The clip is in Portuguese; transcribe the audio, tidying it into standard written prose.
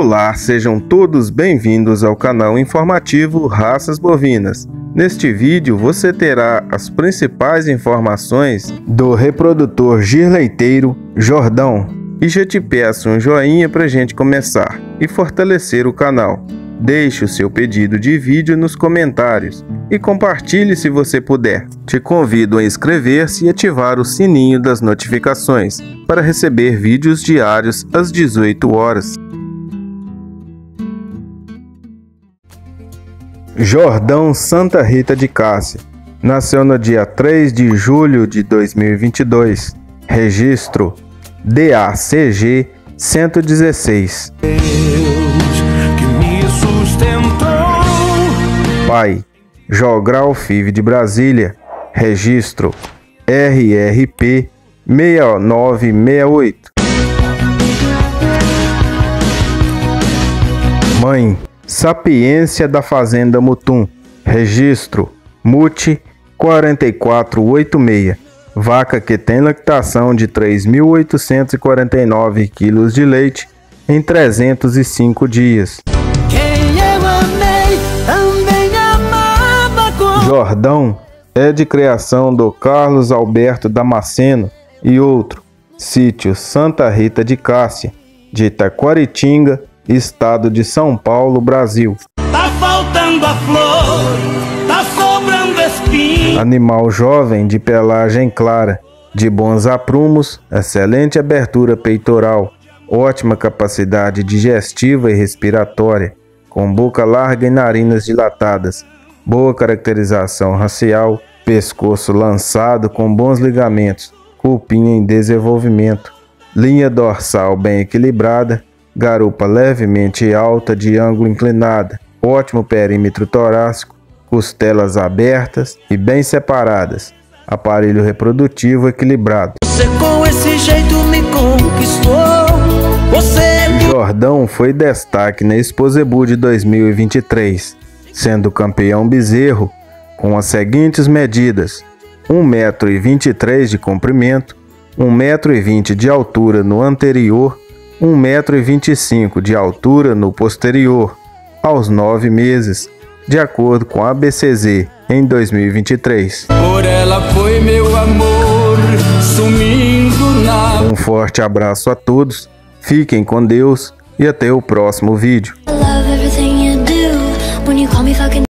Olá, sejam todos bem-vindos ao canal informativo Raças Bovinas. Neste vídeo você terá as principais informações do reprodutor girleiteiro Jordão. E já te peço um joinha para a gente começar e fortalecer o canal. Deixe o seu pedido de vídeo nos comentários e compartilhe se você puder. Te convido a inscrever-se e ativar o sininho das notificações para receber vídeos diários às 18 horas. Jordão Santa Rita de Cássia nasceu no dia 3 de julho de 2022. Registro DACG 116. Pai Jogral FIV de Brasília. Registro RRP 6968. Mãe Sapiência da Fazenda Mutum. Registro MUT 4486. Vaca que tem lactação de 3.849 kg de leite em 305 dias. Jordão é de criação do Carlos Alberto Damasceno e outro. Sítio Santa Rita de Cássia, de Itaquaritinga, Estado de São Paulo, Brasil. Tá faltando a flor, tá sobrando espinho. Animal jovem de pelagem clara, de bons aprumos, excelente abertura peitoral, ótima capacidade digestiva e respiratória, com boca larga e narinas dilatadas, boa caracterização racial, pescoço lançado com bons ligamentos, cupinha em desenvolvimento, linha dorsal bem equilibrada, garupa levemente alta de ângulo inclinada, ótimo perímetro torácico, costelas abertas e bem separadas, aparelho reprodutivo equilibrado. Você com esse jeito me conquistou. Jordão foi destaque na Exposebu de 2023, sendo campeão bezerro com as seguintes medidas: 1,23 m de comprimento, 1,20 m de altura no anterior, 1,25 m de altura no posterior, aos 9 meses, de acordo com a ABCZ em 2023. Por ela foi meu amor sumindo na... Um forte abraço a todos, fiquem com Deus e até o próximo vídeo.